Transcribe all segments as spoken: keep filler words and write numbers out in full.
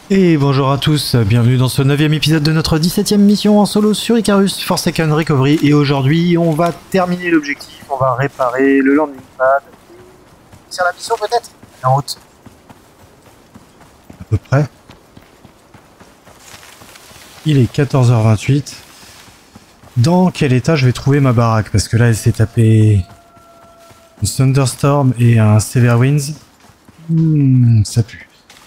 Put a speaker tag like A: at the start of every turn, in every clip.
A: Et bonjour à tous, bienvenue dans ce neuvième épisode de notre dix-septième mission en solo sur Icarus Forsaken Recovery. Et aujourd'hui, on va terminer l'objectif, on va réparer le landing pad. C'est la mission peut-être en route. À peu près. Il est quatorze heures vingt-huit. Dans quel état je vais trouver ma baraque? Parce que là, elle s'est tapée une Thunderstorm et un Severe Winds. Hmm, ça pue.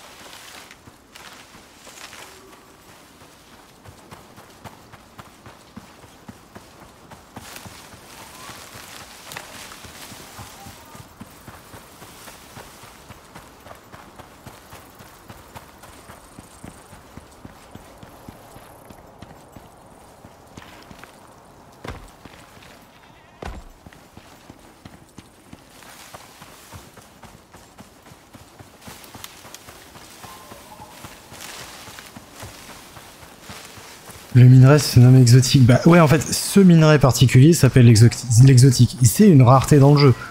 A: Le minerai se nomme exotique. Bah ouais, en fait, ce minerai particulier s'appelle l'exotique. C'est une rareté dans le jeu.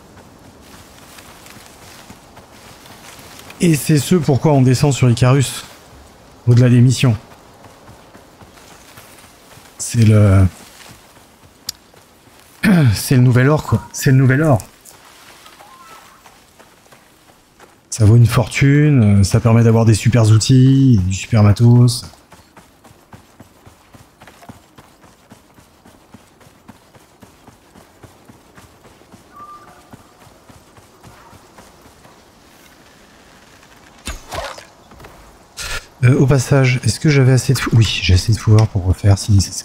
A: Et c'est ce pourquoi on descend sur Icarus. Au-delà des missions. C'est le... C'est le nouvel or, quoi. C'est le nouvel or. Ça vaut une fortune, ça permet d'avoir des super outils, du super matos... Euh, au passage, est-ce que j'avais assez de... Oui, j'ai assez de pouvoir pour refaire si nécessaire.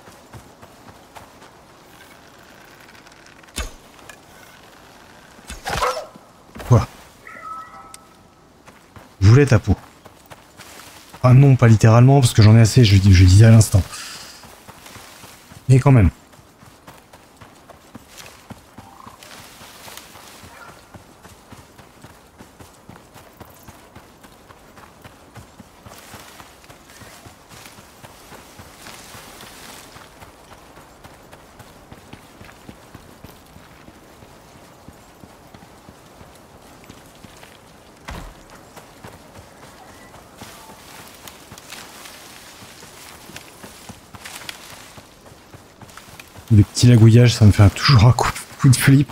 A: Voilà. Je voulais ta peau. Ah non, pas littéralement, parce que j'en ai assez, je, je disais à l'instant. Mais quand même. Les petits lagouillages, ça me fait toujours un coup, coup de flip.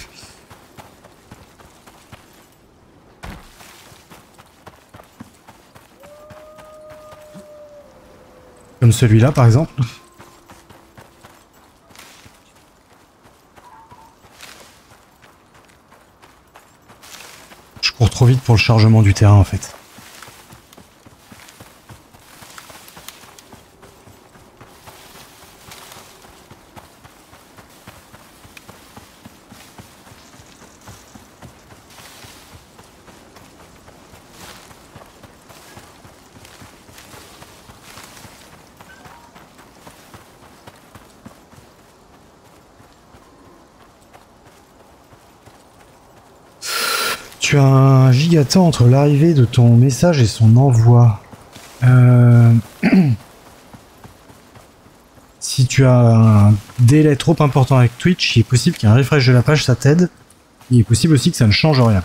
A: Comme celui-là, par exemple. Je cours trop vite pour le chargement du terrain, en fait. Tu as un gigatemps entre l'arrivée de ton message et son envoi. Euh... si tu as un délai trop important avec Twitch, il est possible qu'un refresh de la page ça t'aide. Il est possible aussi que ça ne change rien.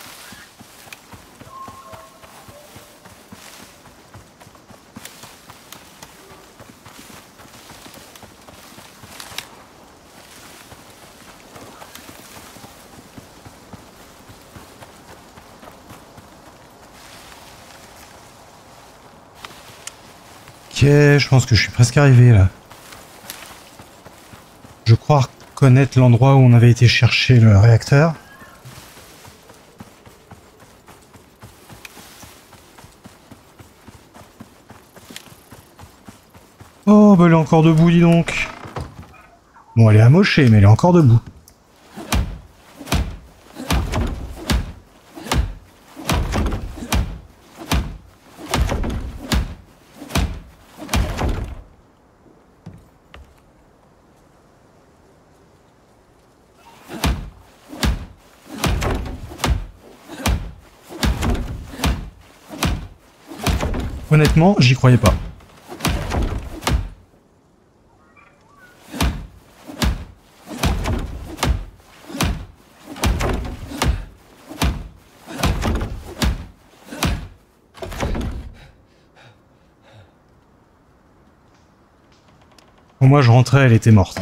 A: Ok, je pense que je suis presque arrivé là. Je crois connaître l'endroit où on avait été chercher le réacteur. Oh, bah elle est encore debout, dis donc. Bon, elle est amochée, mais elle est encore debout. Honnêtement, j'y croyais pas. moi je rentrais, elle était morte.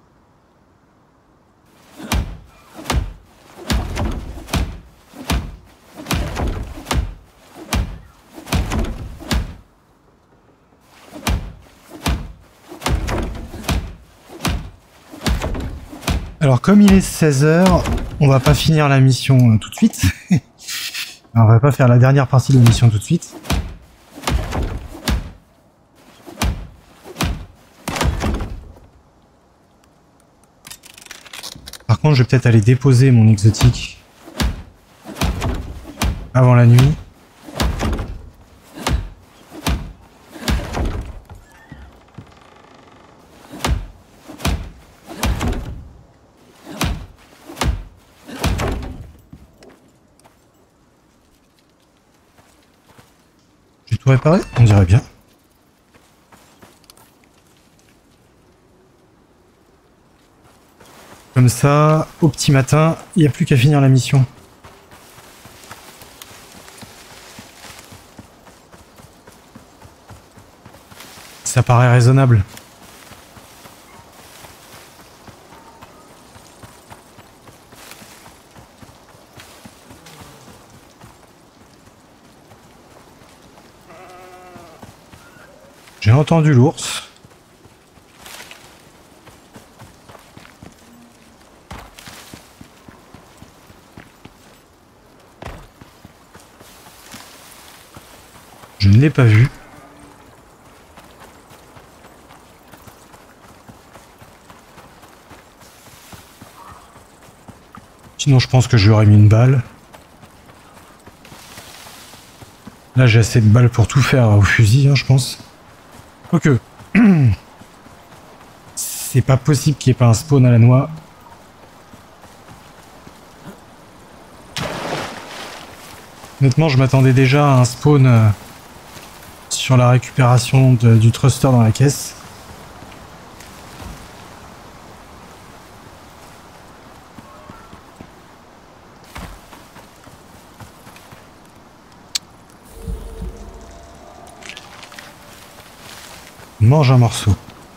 A: Alors comme il est seize heures, on va pas finir la mission euh, tout de suite. On va pas faire la dernière partie de la mission tout de suite. Par contre, je vais peut-être aller déposer mon exotique avant la nuit. J'ai tout réparé? On dirait bien. Comme ça, au petit matin, il n'y a plus qu'à finir la mission. Ça paraît raisonnable. J'ai entendu l'ours. Je ne l'ai pas vu. Sinon, je pense que je lui aurais mis une balle. Là, j'ai assez de balles pour tout faire au fusil, hein, je pense. Ok. C'est pas possible qu'il n'y ait pas un spawn à la noix. Honnêtement, je m'attendais déjà à un spawn euh, sur la récupération de, du thruster dans la caisse. Mange un morceau.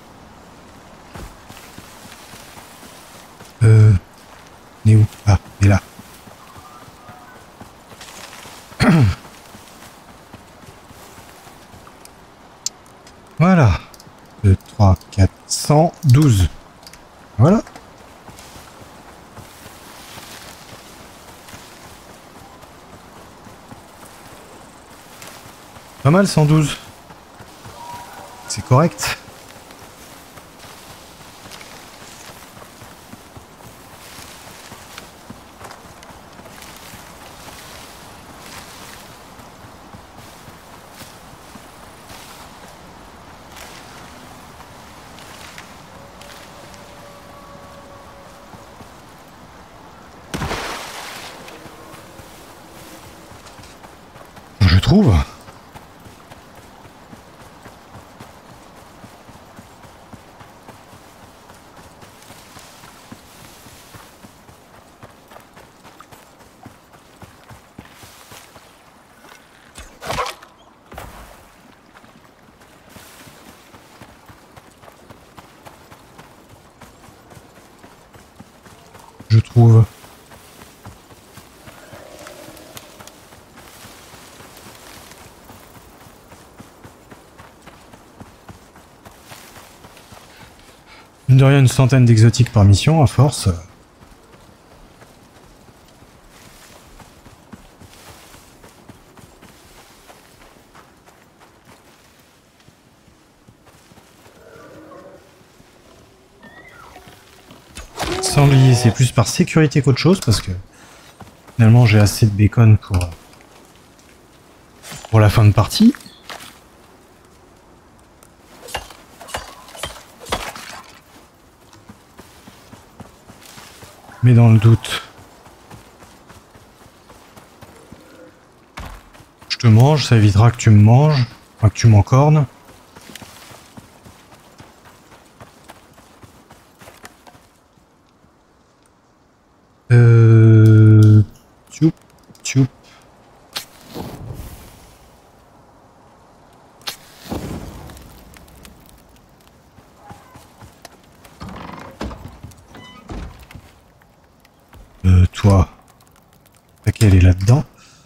A: Euh... Il est où? Ah, il est là. Voilà. deux, trois, quatre, cent douze. Voilà. Pas mal, cent douze. C'est correct. Je trouve. Je trouve. Mine de rien, une centaine d'exotiques par mission, à force. Sanglier, c'est plus par sécurité qu'autre chose, parce que finalement j'ai assez de bacon pour, pour la fin de partie. Mais dans le doute, je te mange, ça évitera que tu me manges, enfin que tu m'encornes. Euh... Tchoup, tchoup. toi. Ok, elle est là-dedans.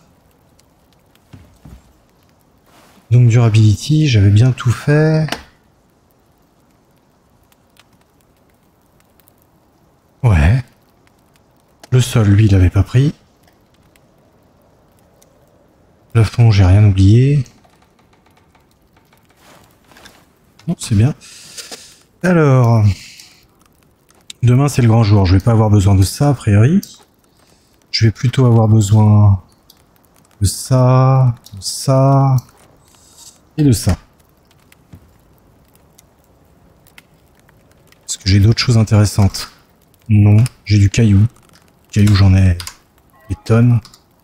A: Donc durability, j'avais bien tout fait. Ouais. Le sol, lui, il l'avait pas pris. Le fond, j'ai rien oublié. Non, c'est bien. Alors, demain c'est le grand jour. Je vais pas avoir besoin de ça a priori. Je vais plutôt avoir besoin de ça, de ça et de ça. Est-ce que j'ai d'autres choses intéressantes? Non, j'ai du caillou. Caillou, j'en ai des tonnes.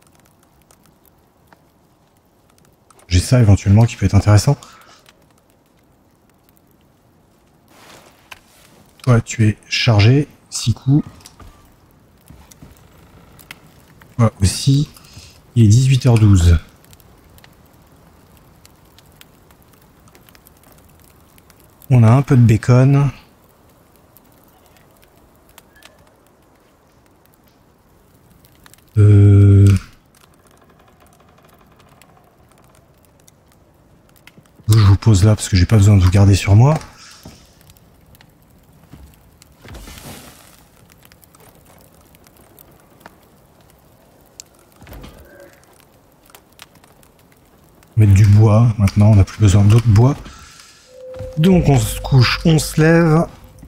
A: J'ai ça éventuellement qui peut être intéressant. Toi, tu es chargé. six coups. Toi aussi. Il est dix-huit heures douze. On a un peu de bacon. Euh... Je vous pose là parce que j'ai pas besoin de vous garder sur moi. Mettre du bois, maintenant on n'a plus besoin d'autres bois. Donc on se couche, on se lève.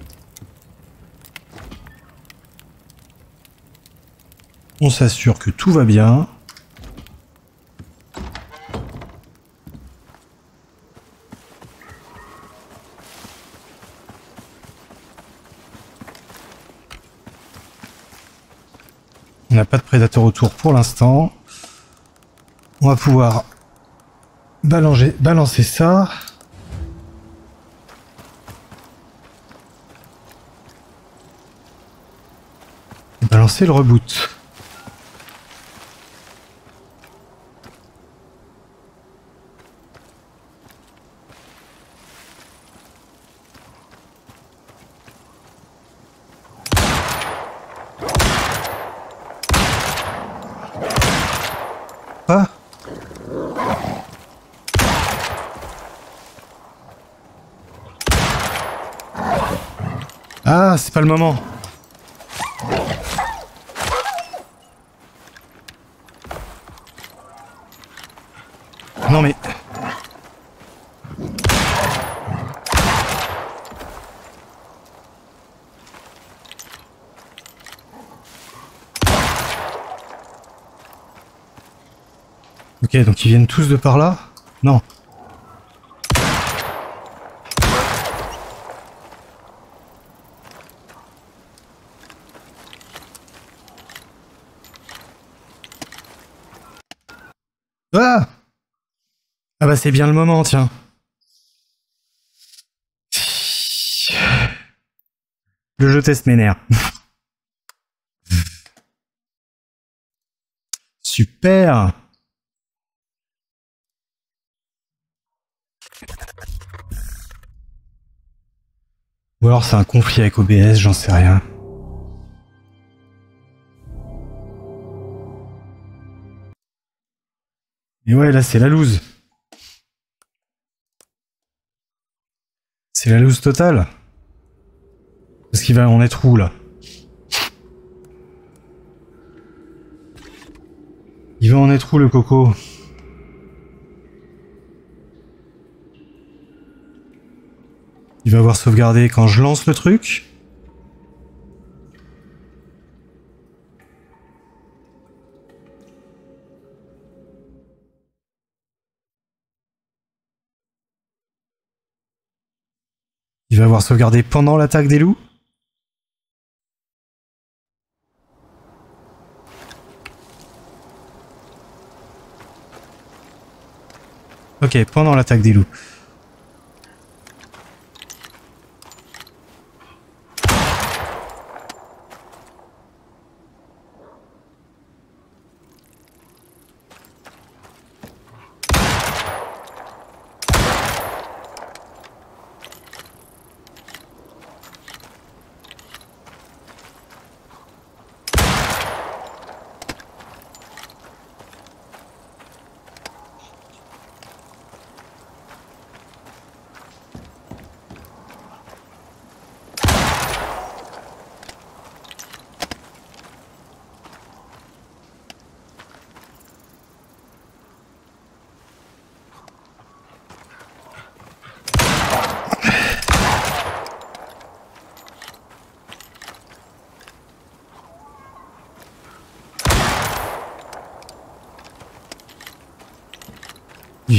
A: On s'assure que tout va bien. On n'a pas de prédateurs autour pour l'instant. On va pouvoir balancer, balancer ça. Et balancer le reboot. Ah. Ah, c'est pas le moment. Non mais... Ok, donc ils viennent tous de par là? Non. Ah! Ah bah c'est bien le moment, tiens. Le jeu teste mes nerfs. Super! Ou alors c'est un conflit avec O B S, j'en sais rien. Et ouais, là c'est la loose. C'est la loose totale. Parce qu'il va en être où là? Il va en être où le coco? Il va avoir sauvegardé quand je lance le truc? Il va avoir sauvegardé pendant l'attaque des loups? Ok, pendant l'attaque des loups.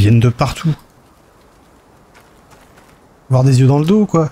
A: viennent de partout. Avoir des yeux dans le dos, quoi.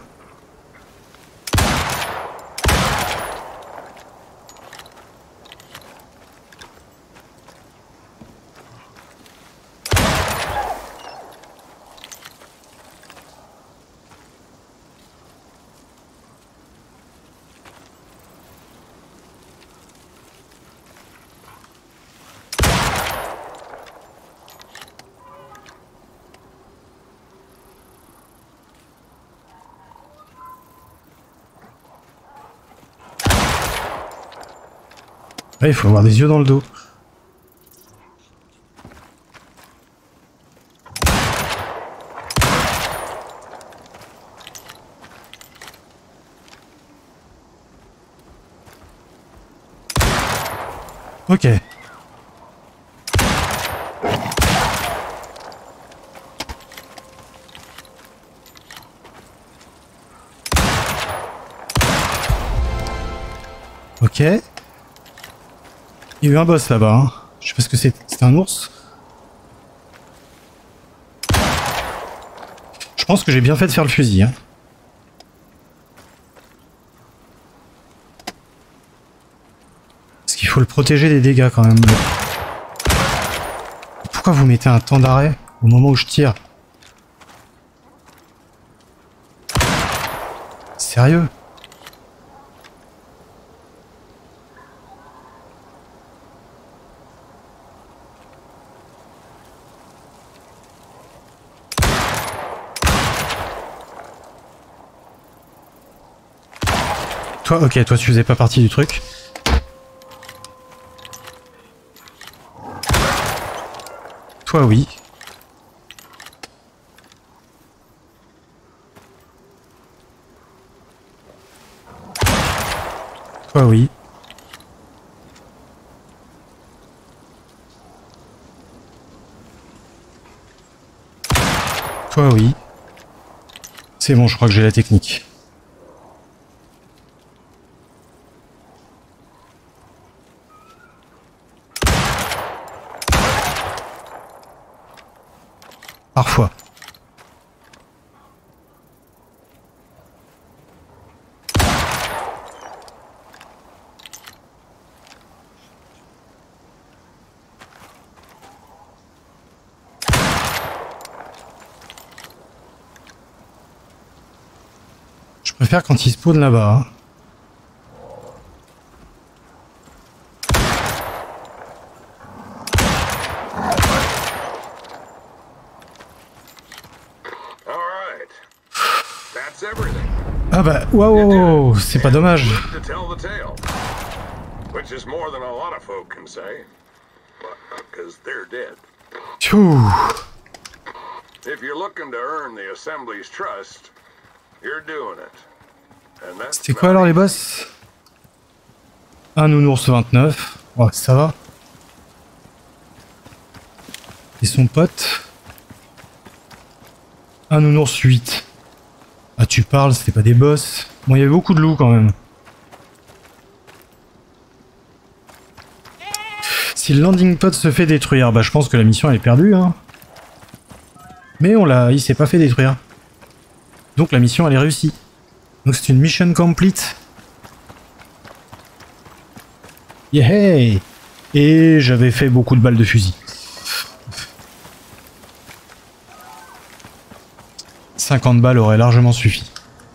A: Ouais, il faut avoir des yeux dans le dos. Ok. Ok. Il y a eu un boss là-bas, hein. Je sais pas ce que c'est. C'était un ours? Je pense que j'ai bien fait de faire le fusil, hein. Parce qu'il faut le protéger des dégâts quand même. Pourquoi vous mettez un temps d'arrêt au moment où je tire? Sérieux? Toi, ok, toi tu faisais pas partie du truc. Toi oui. Toi oui. Toi oui. C'est bon, je crois que j'ai la technique. Parfois. Je préfère quand il spawn là-bas. Ah bah, waouh, c'est pas dommage. Tchou. C'était quoi alors les boss? Un nounours vingt-neuf. Oh, ça va. Et son pote. Un nounours huit. Ah, tu parles, c'était pas des boss. Bon, il y avait beaucoup de loups quand même. Si le landing pod se fait détruire, bah je pense que la mission elle est perdue, hein. Mais on l'a, il s'est pas fait détruire. Donc la mission elle est réussie. Donc c'est une mission complete. Yeah! Et j'avais fait beaucoup de balles de fusil. cinquante balles auraient largement suffi.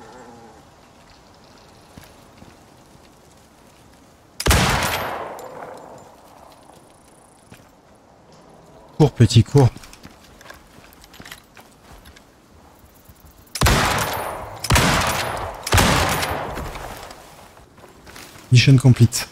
A: Cours petit, cours. Mission complete.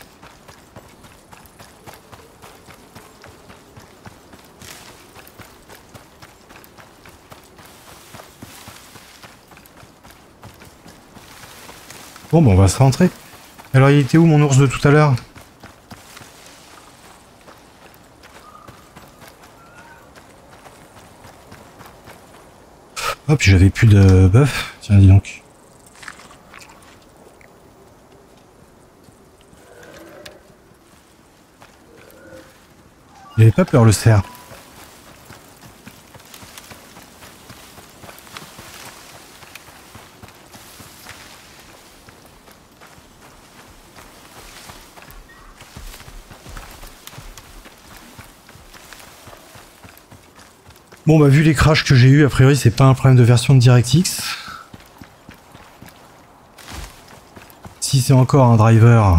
A: Bon, bah on va se rentrer. Alors il était où mon ours de tout à l'heure? Oh, puis j'avais plus de bœuf. Tiens, dis donc. Il avait pas peur le cerf. Bon bah vu les crashs que j'ai eu, a priori c'est pas un problème de version de DirectX. Si c'est encore un driver...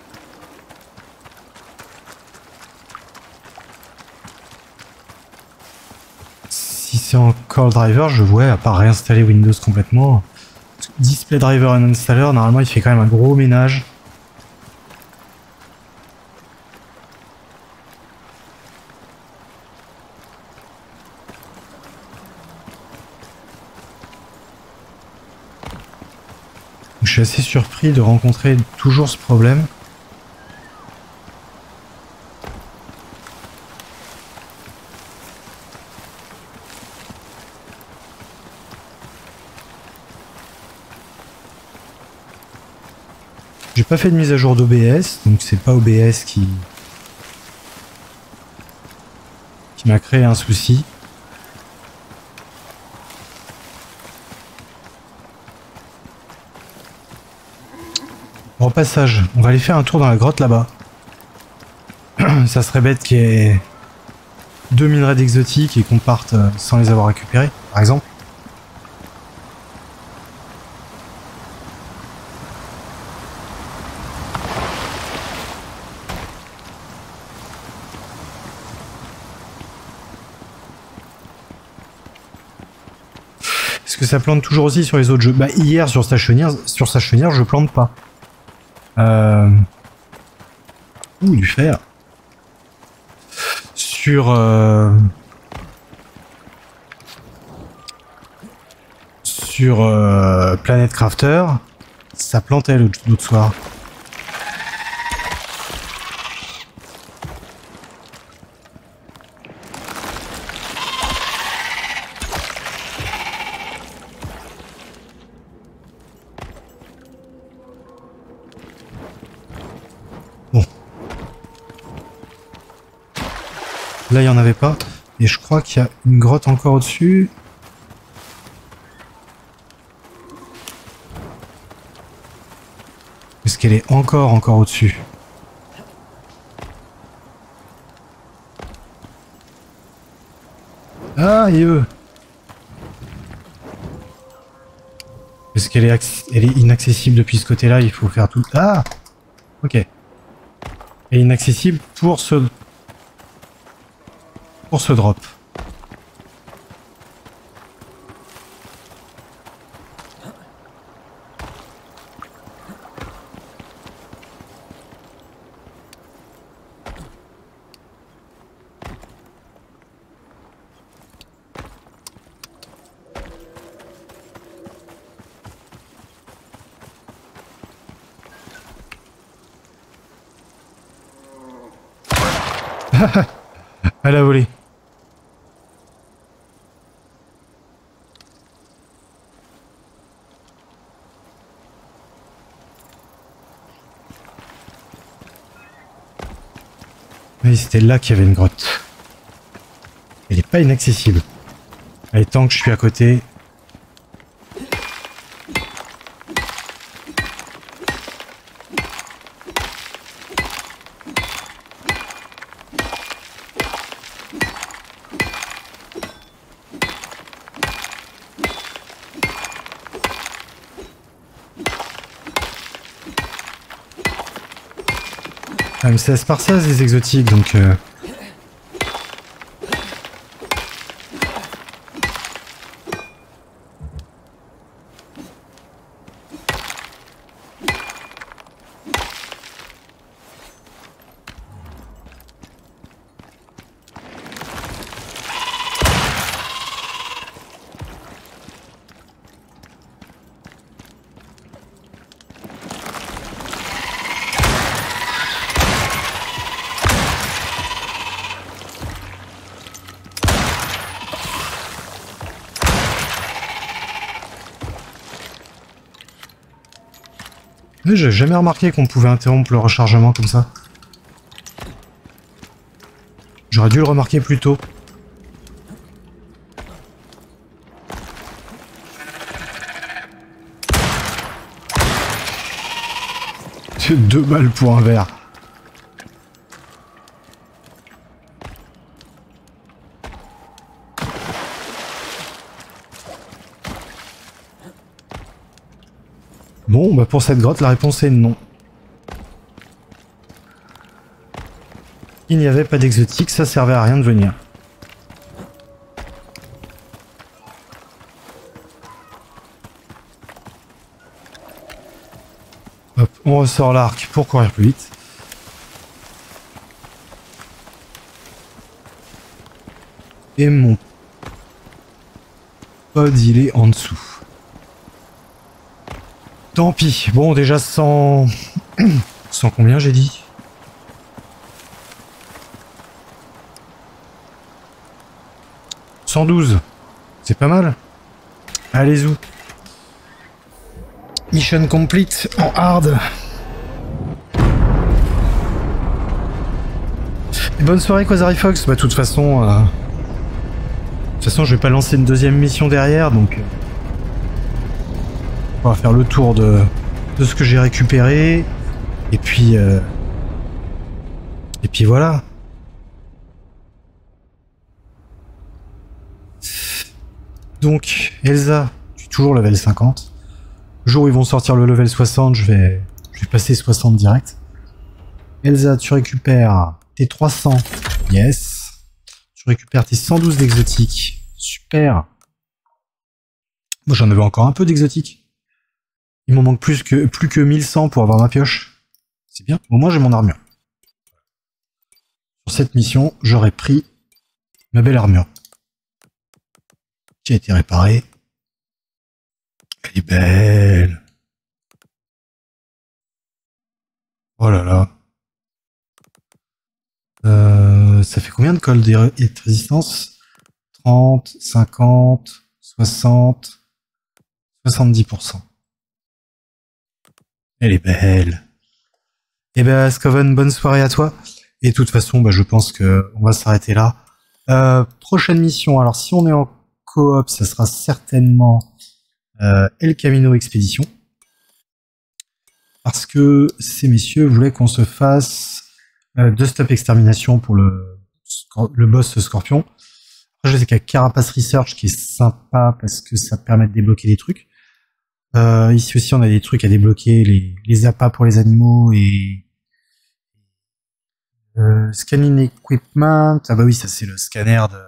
A: Si c'est encore le driver, je vois à part réinstaller Windows complètement. Display driver and installer, normalement il fait quand même un gros ménage. Je suis assez surpris de rencontrer toujours ce problème. J'ai pas fait de mise à jour d'O B S, donc c'est pas O B S qui, qui m'a créé un souci. Au passage, on va aller faire un tour dans la grotte là-bas. Ça serait bête qu'il y ait deux minerais d'exotiques et qu'on parte sans les avoir récupérés, par exemple. Est-ce que ça plante toujours aussi sur les autres jeux? Bah hier sur Stationnière, sur Stationnière je plante pas. Euh... Ouh, du fer. Sur... Euh... Sur euh, Planet Crafter, ça plantait l'autre soir. Bon. Là, il n'y en avait pas. Et je crois qu'il y a une grotte encore au-dessus. Est-ce qu'elle est encore, encore au-dessus? Ah, et eux. Est-ce qu'elle est, elle est inaccessible depuis ce côté-là? Il faut faire tout... Ah! Ok. Elle est inaccessible pour ce... Pour ce drop. Elle a volé. Oui, c'était là qu'il y avait une grotte. Elle est pas inaccessible. Allez, tant que je suis à côté... Ah, mais c'est par seize les exotiques, donc... Euh... J'ai jamais remarqué qu'on pouvait interrompre le rechargement comme ça. J'aurais dû le remarquer plus tôt. Deux balles pour un verre. Bon, bah pour cette grotte, la réponse est non. Il n'y avait pas d'exotique, ça servait à rien de venir. Hop, on ressort l'arc pour courir plus vite. Et mon pod, il est en dessous. Tant pis. Bon, déjà cent... cent combien j'ai dit? cent douze. C'est pas mal. Allez-y. Mission complete en hard. Et bonne soirée Quasari Fox. Bah de toute façon... Euh... De toute façon, je vais pas lancer une deuxième mission derrière, donc... On va faire le tour de, de ce que j'ai récupéré. Et puis... Euh... Et puis voilà. Donc, Elsa, je suis toujours level cinquante. Le jour où ils vont sortir le level soixante, je vais, je vais passer soixante direct. Elsa, tu récupères tes trois cents. Yes. Tu récupères tes cent douze d'exotique. Super. Moi, j'en avais encore un peu d'exotique. Il m'en manque plus que, plus que mille cent pour avoir ma pioche. C'est bien. Au moins, j'ai mon armure. Sur cette mission, j'aurais pris ma belle armure. Qui a été réparée. Elle est belle. Oh là là. Euh, ça fait combien de cold et de résistance? Trente, cinquante, soixante, soixante-dix pour cent. Elle est belle. Eh ben, Scoven, bonne soirée à toi. Et de toute façon, bah, je pense que on va s'arrêter là. Euh, prochaine mission. Alors, si on est en coop, ça sera certainement euh, El Camino Expédition. Parce que ces messieurs voulaient qu'on se fasse euh, deux stop extermination pour le, le boss Scorpion. Je sais qu'il y a Carapace Research qui est sympa parce que ça permet de débloquer des trucs. Euh, ici aussi, on a des trucs à débloquer, les, les appâts pour les animaux et euh, scanning equipment. Ah bah oui, ça c'est le scanner de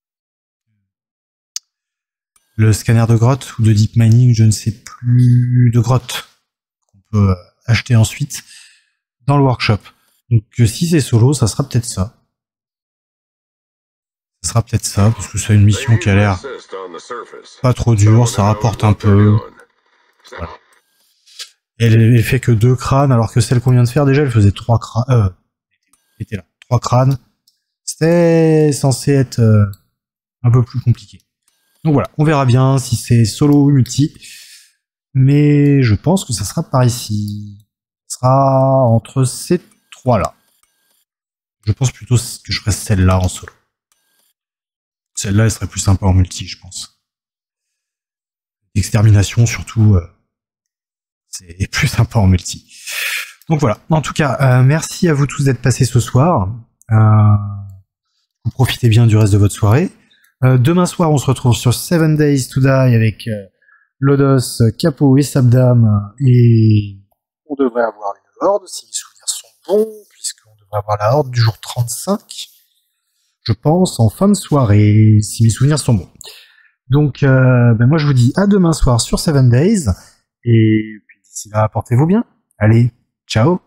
A: le scanner de grotte ou de deep mining, je ne sais plus, de grotte qu'on peut acheter ensuite dans le workshop. Donc si c'est solo, ça sera peut-être ça. Ça sera peut-être ça parce que c'est une mission qui a l'air pas trop dure, ça rapporte un peu. Voilà. Elle, elle fait que deux crânes, alors que celle qu'on vient de faire, déjà, elle faisait trois crânes. Euh, elle était là, trois crânes. C'était censé être euh, un peu plus compliqué. Donc voilà, on verra bien si c'est solo ou multi. Mais je pense que ça sera par ici. Ça sera entre ces trois-là. Je pense plutôt que je ferai celle-là en solo. Celle-là, elle serait plus sympa en multi, je pense. Extermination, surtout... Euh, c'est plus sympa en multi. Donc voilà. En tout cas, euh, merci à vous tous d'être passés ce soir. Euh, vous profitez bien du reste de votre soirée. Euh, demain soir, on se retrouve sur Seven Days to Die avec euh, Lodos, Capo et Sabdam. Et on devrait avoir une horde, si mes souvenirs sont bons, puisqu'on devrait avoir la horde du jour trente-cinq, je pense, en fin de soirée, si mes souvenirs sont bons. Donc, euh, ben moi, je vous dis à demain soir sur Seven Days. Et puis d'ici là, portez-vous bien. Allez, ciao!